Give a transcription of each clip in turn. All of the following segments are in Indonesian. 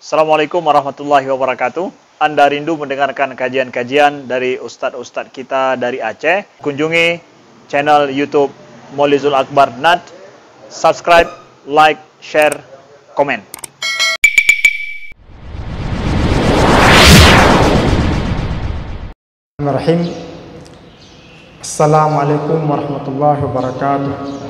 Assalamualaikum warahmatullahi wabarakatuh. Anda rindu mendengarkan kajian-kajian dari ustadz-ustadz kita dari Aceh? Kunjungi channel YouTube Maulizul Akbar NAD. Subscribe, like, share, komen. Bismillahirrahmanirrahim. Assalamualaikum warahmatullahi wabarakatuh.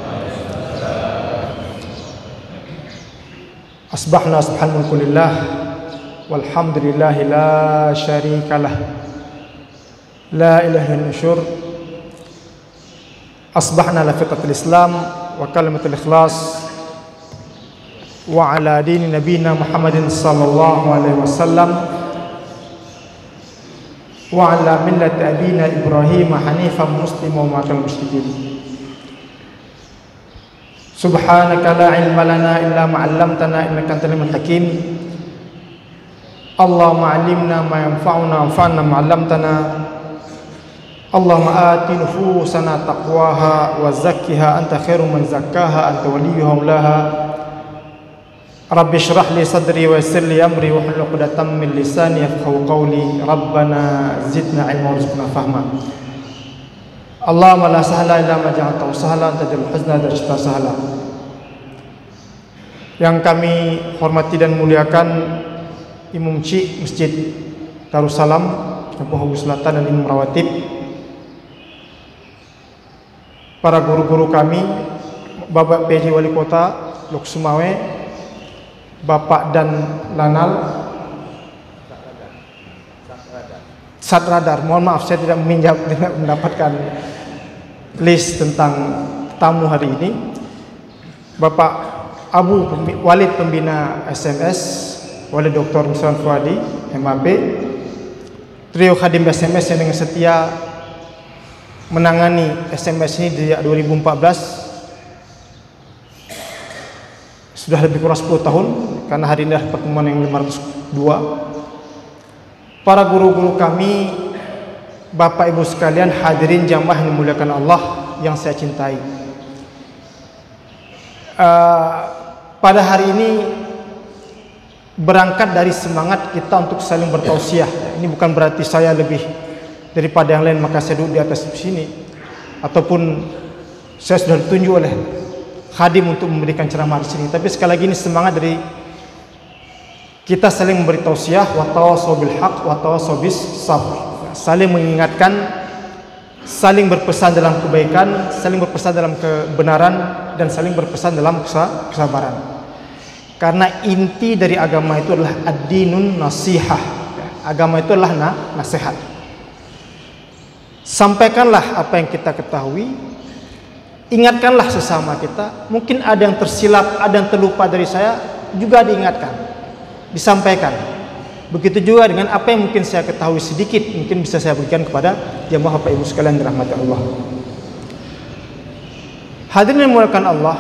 Asbahna subhanallah walhamdulillahi la syarikalah la ilaha illallah. Asbahna la fiqatul Islam wa kalimatul ikhlas wa ala dini nabiyina Muhammadin sallallahu alaihi wasallam wa ala millati abina Ibrahim hanifan musliman wa ma'al musyrikin. Subhanaka la ilma lana illa ma 'allamtana innaka antal alimul hakim. Allahumma 'allimna ma yanfa'una wanfa'na ma 'allamtana. Allahumma ati nufusana taqwaha wa zakkiha anta khairu man zakkaha anta waliyuha maulaha. Rabbi shrah li sadri wa yassir li amri wa hlul 'uqdatam min lisani yafqahu qawli. Rabbana zidna 'ilman warzuqna fahma. Allahumma la sahla illa ma ja'altahu sahlan taj'alul huzna idza syi'ta sahla. Yang kami hormati dan muliakan Imam Cik Masjid Darussalam Kampung Hawu Selatan dan Imam Rawatib, para guru-guru kami, Bapak PJ Wali Kota Lok Sumawe, Bapak dan Lanal Satradar. Mohon maaf saya tidak mendapatkan list tentang tamu hari ini. Bapak Abu Walid Pembina SMS, Walid Dr. Muslan Fuadi MAB, trio Khadim SMS yang dengan setia menangani SMS ini sejak 2014, sudah lebih kurang 10 tahun, karena hari ini adalah pertemuan yang 502. Para guru-guru kami, Bapak Ibu sekalian, hadirin jamaah yang dimuliakan Allah yang saya cintai. Pada hari ini berangkat dari semangat kita untuk saling bertausiah. Ini bukan berarti saya lebih daripada yang lain maka saya duduk di atas sini, ataupun saya sudah ditunjuk oleh khadim untuk memberikan ceramah di sini. Tapi sekali lagi ini semangat dari kita saling memberi tausiah, wa tawassaw bil haqq wa tawassaw bis sabr. Saling mengingatkan, saling berpesan dalam kebaikan, saling berpesan dalam kebenaran, dan saling berpesan dalam kesabaran. Karena inti dari agama itu adalah ad-dinun nasihah. Agama itu adalah nasihat. Sampaikanlah apa yang kita ketahui, ingatkanlah sesama kita. Mungkin ada yang tersilap, ada yang terlupa dari saya, juga diingatkan, disampaikan. Begitu juga dengan apa yang mungkin saya ketahui sedikit, mungkin bisa saya berikan kepada jamaah Bapak Ibu sekalian dirahmati Allah. Hadirin yang dimuliakan Allah,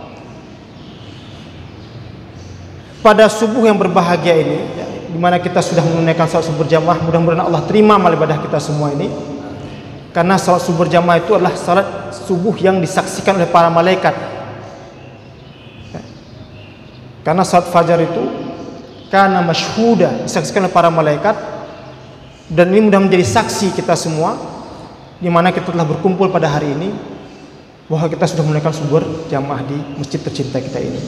pada subuh yang berbahagia ini, ya, di mana kita sudah menunaikan salat subuh berjamaah, mudah-mudahan Allah terima amal ibadah kita semua ini. Karena salat subuh berjamaah itu adalah salat subuh yang disaksikan oleh para malaikat. Ya. Karena salat fajar itu karena masyhuda, disaksikan oleh para malaikat, dan ini mudah menjadi saksi kita semua, di mana kita telah berkumpul pada hari ini, bahwa kita sudah menunaikan subuh berjamaah di masjid tercinta kita ini.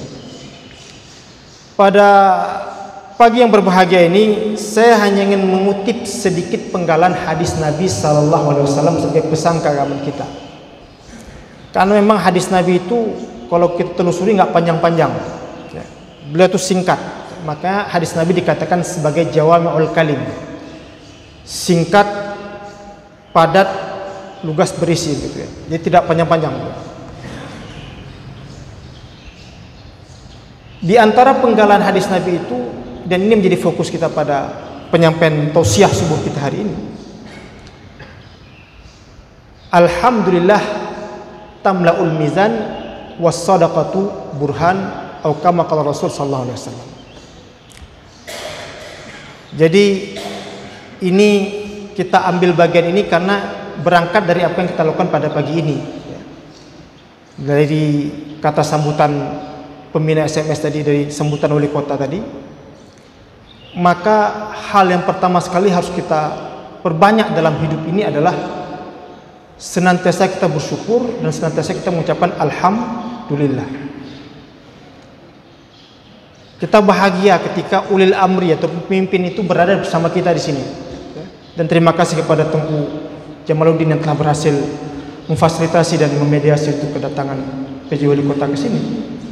Pada pagi yang berbahagia ini, saya hanya ingin mengutip sedikit penggalan hadis Nabi Sallallahu Alaihi Wasallam sebagai pesan keagamaan kita. Karena memang hadis Nabi itu kalau kita telusuri nggak panjang-panjang, ya. Beliau itu singkat. Maka hadis Nabi dikatakan sebagai jawami'ul kalim, singkat, padat, lugas berisi, gitu ya. Jadi tidak panjang-panjang. Di antara penggalan hadis Nabi itu, dan ini menjadi fokus kita pada penyampaian tausiah subuh kita hari ini. Alhamdulillah tamla'ul mizan was sadaqatu burhan atau kama qala Rasul sallallahu alaihi wasallam. Jadi ini kita ambil bagian ini karena berangkat dari apa yang kita lakukan pada pagi ini. Dari kata sambutan pembina SMS tadi, dari sambutan wali kota tadi, maka hal yang pertama sekali harus kita perbanyak dalam hidup ini adalah senantiasa kita bersyukur dan senantiasa kita mengucapkan alhamdulillah. Kita bahagia ketika ulil amri atau pemimpin itu berada bersama kita di sini. Dan terima kasih kepada Tengku Jamaluddin yang telah berhasil memfasilitasi dan memediasi untuk kedatangan PJ Wali Kota ke sini.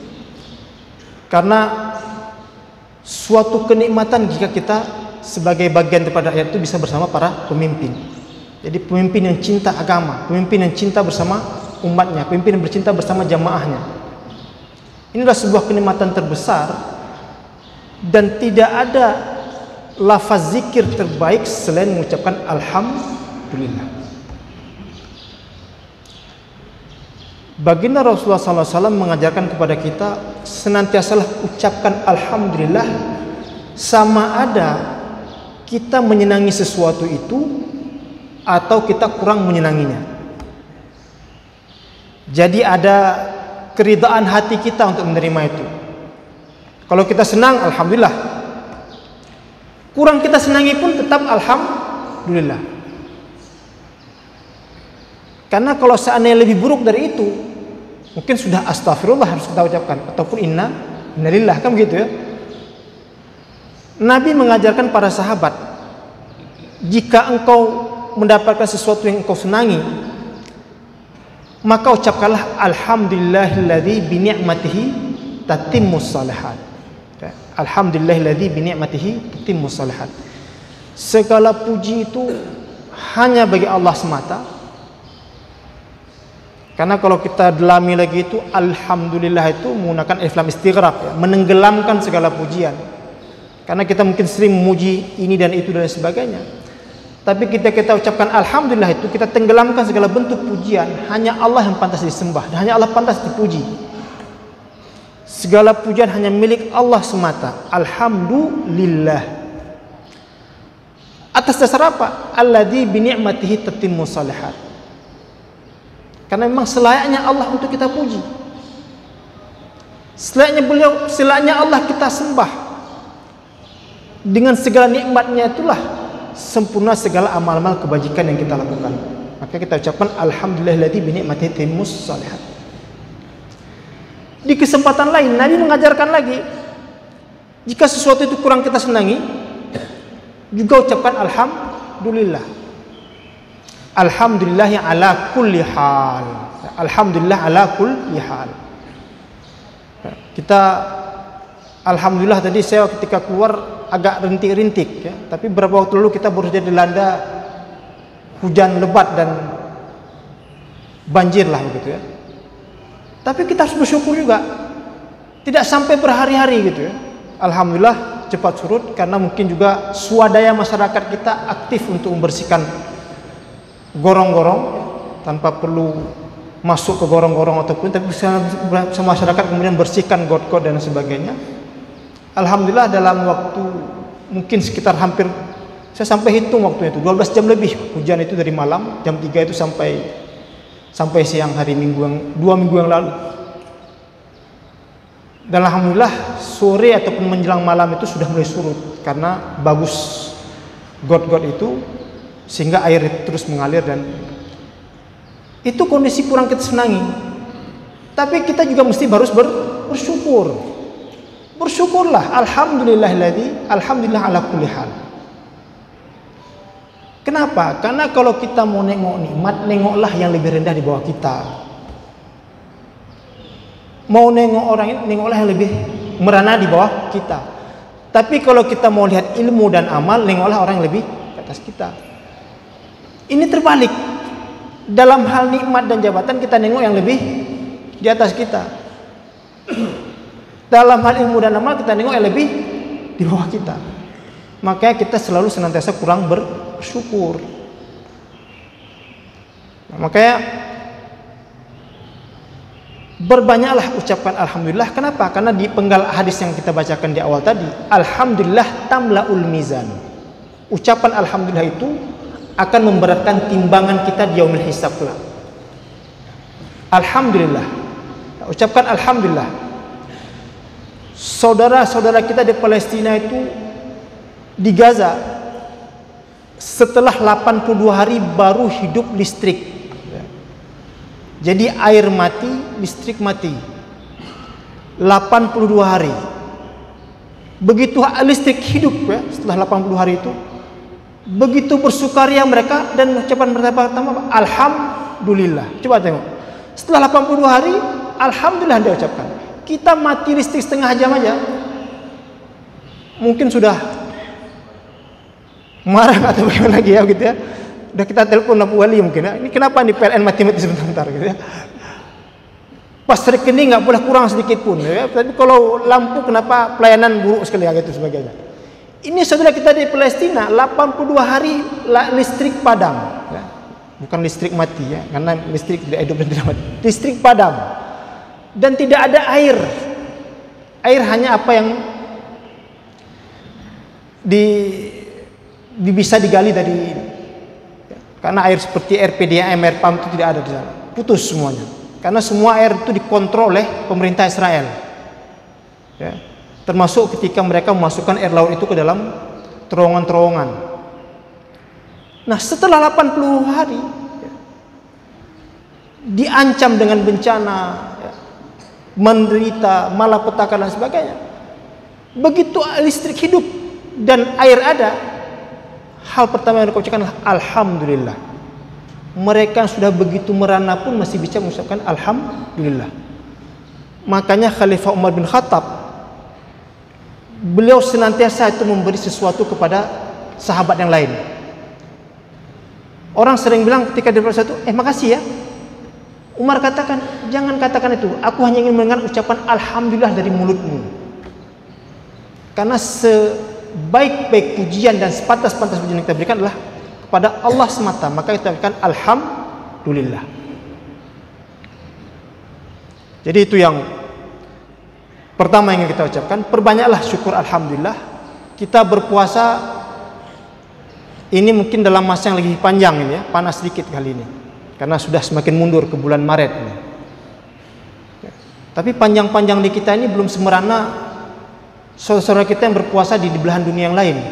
Karena suatu kenikmatan jika kita sebagai bagian daripada rakyat itu bisa bersama para pemimpin. Jadi pemimpin yang cinta agama, pemimpin yang cinta bersama umatnya, pemimpin yang bercinta bersama jamaahnya. Inilah sebuah kenikmatan terbesar. Dan tidak ada lafaz zikir terbaik selain mengucapkan alhamdulillah. Baginda Rasulullah SAW mengajarkan kepada kita senantiasalah ucapkan alhamdulillah, sama ada kita menyenangi sesuatu itu atau kita kurang menyenanginya. Jadi ada keridaan hati kita untuk menerima itu. Kalau kita senang, alhamdulillah. Kurang kita senangi pun tetap alhamdulillah. Karena kalau seandainya lebih buruk dari itu, mungkin sudah astagfirullah harus kita ucapkan, ataupun innalillah, kan begitu ya. Nabi mengajarkan para sahabat, jika engkau mendapatkan sesuatu yang engkau senangi, maka ucapkanlah alhamdulillahilladzi bi ni'matihi tatimmus shalihat. Alhamdulillahilladzi bi ni'matihi tatimmus shalihat. Segala puji itu hanya bagi Allah semata. Karena kalau kita dalami lagi itu, alhamdulillah itu menggunakan alif lam istighraq, ya, menenggelamkan segala pujian. Karena kita mungkin sering memuji ini dan itu dan sebagainya. Tapi kita ucapkan alhamdulillah itu, kita tenggelamkan segala bentuk pujian. Hanya Allah yang pantas disembah, dan hanya Allah pantas dipuji. Segala pujian hanya milik Allah semata. Alhamdulillah. Atas dasar apa? Alladzi bi ni'matihi tatimmu shalihat. Karena memang selayaknya Allah untuk kita puji. Selayaknya Allah kita sembah. Dengan segala nikmatnya itulah sempurna segala amal-amal kebajikan yang kita lakukan. Maka kita ucapkan alhamdulillahilladzi bi ni'matihi tatimmu shalihat. Di kesempatan lain Nabi mengajarkan lagi, jika sesuatu itu kurang kita senangi, juga ucapkan alhamdulillah. Alhamdulillah yang ala kulli hal. Alhamdulillah ala kulli hal. Kita alhamdulillah tadi saya ketika keluar agak rintik-rintik ya, tapi beberapa waktu lalu kita baru saja dilanda hujan lebat dan banjir lah begitu ya. Tapi kita harus bersyukur juga. Tidak sampai berhari-hari gitu ya. Alhamdulillah cepat surut, karena mungkin juga swadaya masyarakat kita aktif untuk membersihkan gorong-gorong tanpa perlu masuk ke gorong-gorong ataupun, tapi sama masyarakat kemudian bersihkan got-got dan sebagainya. Alhamdulillah dalam waktu mungkin sekitar hampir, saya sampai hitung waktunya itu 12 jam lebih hujan itu, dari malam jam 3 itu sampai siang hari Minggu 2 minggu yang lalu. Dan alhamdulillah sore ataupun menjelang malam itu sudah mulai surut karena bagus got-got itu, sehingga air itu terus mengalir. Dan itu kondisi kurang kita senangi, tapi kita juga mesti harus bersyukur. Bersyukurlah, alhamdulillahilladzi, alhamdulillah ala kulli hal. Kenapa? Karena kalau kita mau nengok nikmat, nengoklah yang lebih rendah di bawah kita. Mau nengok orang, nengoklah yang lebih merana di bawah kita. Tapi kalau kita mau lihat ilmu dan amal, nengoklah orang yang lebih di atas kita. Ini terbalik. Dalam hal nikmat dan jabatan, kita nengok yang lebih di atas kita. Dalam hal ilmu dan amal, kita nengok yang lebih di bawah kita. Makanya kita selalu senantiasa kurang bersyukur. Makanya berbanyaklah ucapkan alhamdulillah. Kenapa? Karena di penggal hadis yang kita bacakan di awal tadi, alhamdulillah tamlaul mizan. Ucapan alhamdulillah itu akan memberatkan timbangan kita di yaumil hisab kelak. Alhamdulillah. Ucapkan alhamdulillah. Saudara-saudara kita di Palestina itu di Gaza setelah 82 hari baru hidup listrik. Jadi air mati, listrik mati. 82 hari. Begitu listrik hidup ya, setelah 80 hari itu, begitu bersukaria mereka dan ucapan mereka pertama alhamdulillah. Coba tengok. Setelah 82 hari, alhamdulillah dia ucapkan. Kita mati listrik setengah jam aja, mungkin sudah marah atau bagaimana lagi ya gitu ya. Udah kita telepon Abu Wali mungkin ya. Ini kenapa nih PLN mati-mati sebentar gitu ya. Pas rekening nggak boleh kurang sedikit pun ya. Tapi kalau lampu kenapa pelayanan buruk sekali ya gitu sebagainya. Ini saudara kita di Palestina 82 hari listrik padam ya. Bukan listrik mati ya, karena listrik tidak hidup dan tidak mati. Listrik padam. Dan tidak ada air. Air hanya apa yang bisa digali dari, karena air seperti air PDAM, air pump itu tidak ada di sana, putus semuanya. Karena semua air itu dikontrol oleh pemerintah Israel, ya. Termasuk ketika mereka memasukkan air laut itu ke dalam terowongan-terowongan. Nah setelah 80 hari ya, diancam dengan bencana, ya, menderita, malapetaka dan sebagainya. Begitu listrik hidup dan air ada, hal pertama yang mereka ucapkan adalah alhamdulillah. Mereka sudah begitu merana pun masih bisa mengucapkan alhamdulillah. Makanya Khalifah Umar bin Khattab, beliau senantiasa itu memberi sesuatu kepada sahabat yang lain. Orang sering bilang ketika dia bersatu, makasih ya. Umar katakan, jangan katakan itu. Aku hanya ingin mendengar ucapan alhamdulillah dari mulutmu. Karena sebaik-baik pujian dan sepantas-pantas pujian yang kita berikan adalah kepada Allah semata, maka kita berikan alhamdulillah. Jadi itu yang pertama yang kita ucapkan. Perbanyaklah syukur alhamdulillah. Kita berpuasa ini mungkin dalam masa yang lebih panjang ini ya, panas sedikit kali ini karena sudah semakin mundur ke bulan Maret ini. Tapi panjang-panjang di kita ini belum semerana saudara-saudara kita yang berpuasa di belahan dunia yang lain.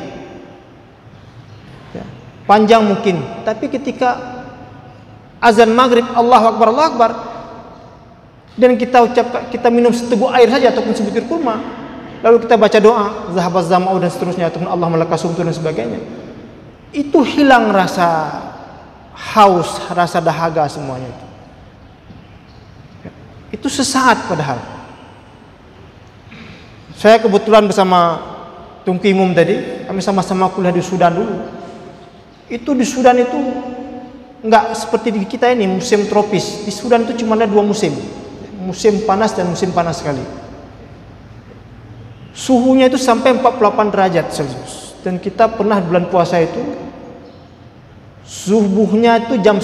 Ya, panjang mungkin, tapi ketika azan maghrib Allahu Akbar, Allahu Akbar, dan kita minum seteguk air saja ataupun sebutir kurma, lalu kita baca doa zahabaz zama'u dan seterusnya, ataupun Allah malakasum dan sebagainya, itu hilang rasa haus, rasa dahaga semuanya itu. Ya, itu sesaat padahal. Saya kebetulan bersama Tungku Imum tadi, kami sama-sama kuliah di Sudan dulu. Itu di Sudan itu enggak seperti di kita ini musim tropis. Di Sudan itu cuma ada 2 musim. Musim panas dan musim panas sekali. Suhunya itu sampai 48 derajat Celcius. Dan kita pernah bulan puasa itu subuhnya itu jam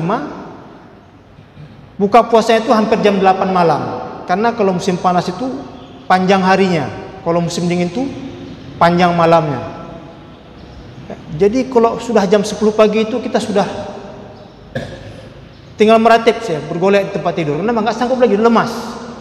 4:30. Buka puasanya itu hampir jam 8 malam. Karena kalau musim panas itu panjang harinya, kalau musim dingin itu panjang malamnya. Jadi kalau sudah jam 10 pagi itu kita sudah tinggal meratip saya, bergolek di tempat tidur karena nggak sanggup lagi, lemas.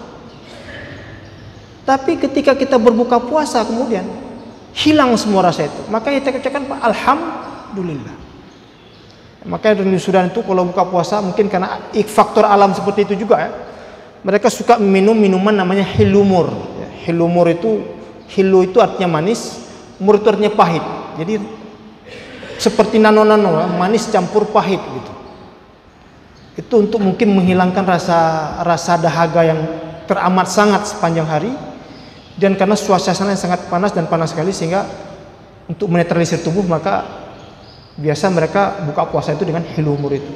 Tapi ketika kita berbuka puasa kemudian hilang semua rasa itu, maka kita ucapkan alhamdulillah. Makanya di Sudan itu kalau buka puasa mungkin karena faktor alam seperti itu juga ya, mereka suka minum minuman namanya hilumur. Hilumur itu, hilu itu artinya manis, mur itu artinya pahit. Jadi seperti nano-nano, manis campur pahit gitu. Itu untuk mungkin menghilangkan rasa dahaga yang teramat sangat sepanjang hari. Dan karena suasana yang sangat panas dan panas sekali, sehingga untuk menetralisir tubuh maka biasa mereka buka puasa itu dengan hilumur itu.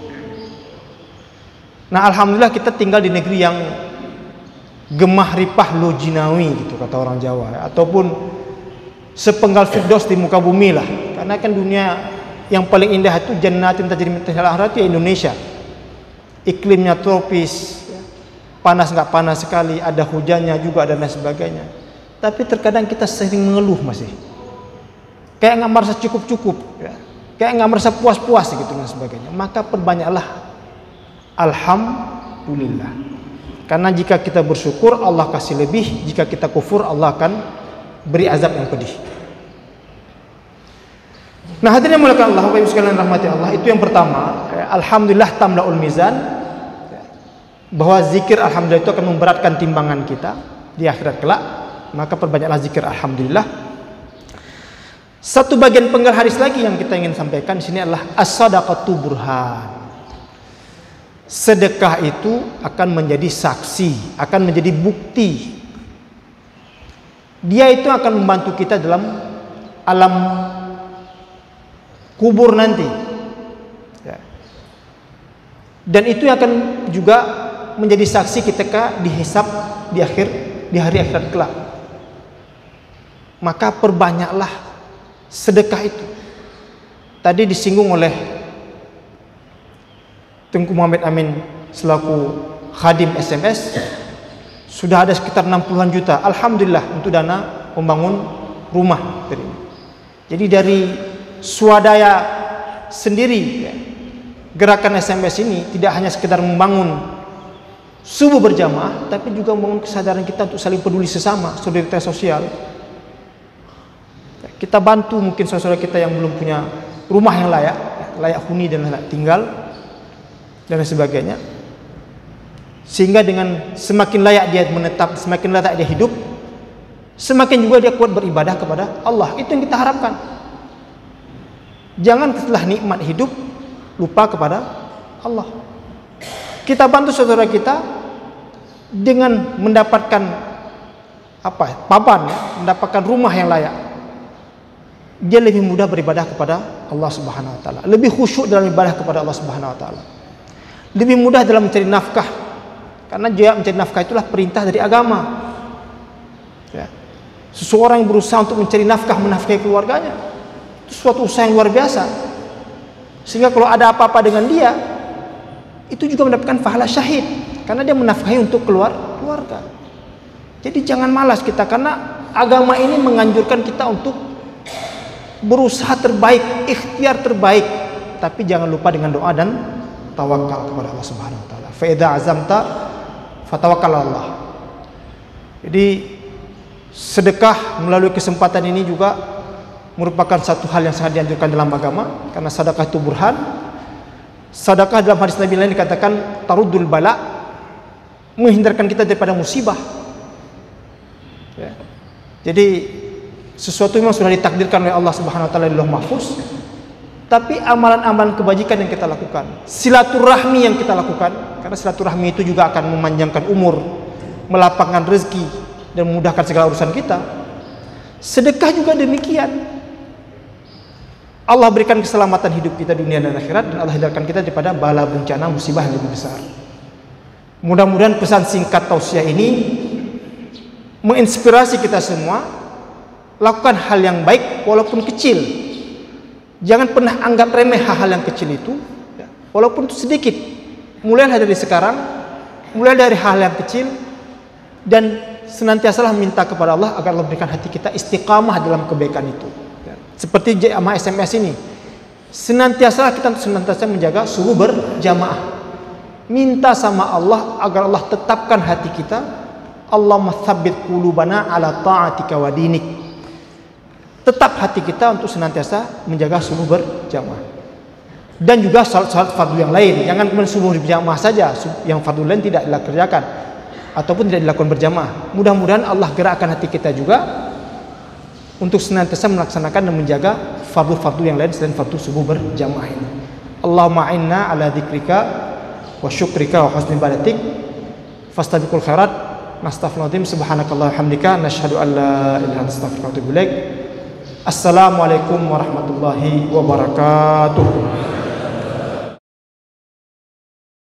Nah alhamdulillah kita tinggal di negeri yang gemah ripah lojinawi gitu kata orang Jawa ya. Ataupun sepenggal firdaus di muka bumi lah, karena kan dunia yang paling indah itu jannatin tajri min tahtiha al-anhar ya Indonesia. Iklimnya tropis ya. Panas nggak panas sekali, ada hujannya juga dan lain sebagainya. Tapi terkadang kita sering mengeluh masih kayak nggak merasa cukup-cukup ya. Kayak nggak merasa puas-puas gitu dan sebagainya. Maka perbanyaklah alhamdulillah. Karena jika kita bersyukur Allah kasih lebih, jika kita kufur Allah akan beri azab yang pedih. Nah, hadirin yang muliakan Allah, Bapak Ibu sekalian rahmati Allah, itu yang pertama, alhamdulillah tamlaul mizan, bahwa zikir alhamdulillah itu akan memberatkan timbangan kita di akhirat kelak, maka perbanyaklah zikir alhamdulillah. Satu bagian penggal hadis lagi yang kita ingin sampaikan di sini adalah as-sadaqatu burhan. Sedekah itu akan menjadi saksi, akan menjadi bukti. Dia itu akan membantu kita dalam alam kubur nanti. Ya. Dan itu akan juga menjadi saksi ketika dihisab di hari akhirat kelak. Maka perbanyaklah sedekah itu. Tadi disinggung oleh Tengku Muhammad Amin selaku khadim SMS, sudah ada sekitar 60-an juta alhamdulillah untuk dana membangun rumah. Jadi dari swadaya sendiri, ya, gerakan SMS ini tidak hanya sekedar membangun subuh berjamaah, tapi juga membangun kesadaran kita untuk saling peduli sesama, solidaritas sosial. Kita bantu mungkin saudara kita yang belum punya rumah yang layak huni dan layak tinggal dan sebagainya, sehingga dengan semakin layak dia menetap, semakin layak dia hidup, semakin juga dia kuat beribadah kepada Allah. Itu yang kita harapkan. Jangan setelah nikmat hidup lupa kepada Allah. Kita bantu saudara kita dengan mendapatkan papan, ya, mendapatkan rumah yang layak. Dia lebih mudah beribadah kepada Allah Subhanahu wa taala, lebih khusyuk dalam ibadah kepada Allah Subhanahu wa taala. Lebih mudah dalam mencari nafkah, karena dia mencari nafkah itulah perintah dari agama. Ya. Seseorang yang berusaha untuk mencari nafkah, menafkahi keluarganya, itu suatu usaha yang luar biasa. Sehingga kalau ada apa-apa dengan dia, itu juga mendapatkan pahala syahid, karena dia menafkahi untuk keluarga. Jadi jangan malas kita, karena agama ini menganjurkan kita untuk berusaha terbaik, ikhtiar terbaik, tapi jangan lupa dengan doa dan tawakal kepada Allah Subhanahu wa taala. Fa idza azamta fatawakkal Allah. Jadi sedekah melalui kesempatan ini juga merupakan satu hal yang sangat dianjurkan dalam agama, karena sedekah itu burhan. Sedekah dalam hadis Nabi lain dikatakan taruddul bala, menghindarkan kita daripada musibah. Ya. Jadi sesuatu yang sudah ditakdirkan oleh Allah Subhanahu wa taala di Lauh Mahfuz. Tapi amalan-amalan kebajikan yang kita lakukan, silaturahmi yang kita lakukan, karena silaturahmi itu juga akan memanjangkan umur, melapangkan rezeki dan memudahkan segala urusan kita. Sedekah juga demikian. Allah berikan keselamatan hidup kita dunia dan akhirat, dan Allah hindarkan kita daripada bala bencana musibah yang lebih besar. Mudah-mudahan pesan singkat tausiah ini menginspirasi kita semua. Lakukan hal yang baik walaupun kecil. Jangan pernah anggap remeh hal-hal yang kecil itu, ya, walaupun itu sedikit. Mulailah dari sekarang, mulai dari hal yang kecil, dan senantiasalah minta kepada Allah agar Allah berikan hati kita istiqamah dalam kebaikan itu. Ya. Seperti jamaah SMS ini, senantiasalah kita senantiasa menjaga subuh berjamaah. Minta sama Allah agar Allah tetapkan hati kita. Allahumma tsabbit qulubana ala ta'atika wa dinik. Tetap hati kita untuk senantiasa menjaga subuh berjamaah. Dan juga salat-salat fardu yang lain. Jangan kemudian subuh berjamaah saja, yang fardu lain tidak dikerjakan ataupun tidak dilakukan berjamaah. Mudah-mudahan Allah gerakkan hati kita juga untuk senantiasa melaksanakan dan menjaga fardu-fardu yang lain selain fardu subuh berjamaah ini. Allahumma inna ala dzikrika wa syukrika wa husni ibadatik fastabiqul khairat. Nastaghfirullahaladzim, subhanakallah hamdika, nashhadu an la ilaha illa anta astaghfiruka wa atubu ilaik. Assalamualaikum warahmatullahi wabarakatuh.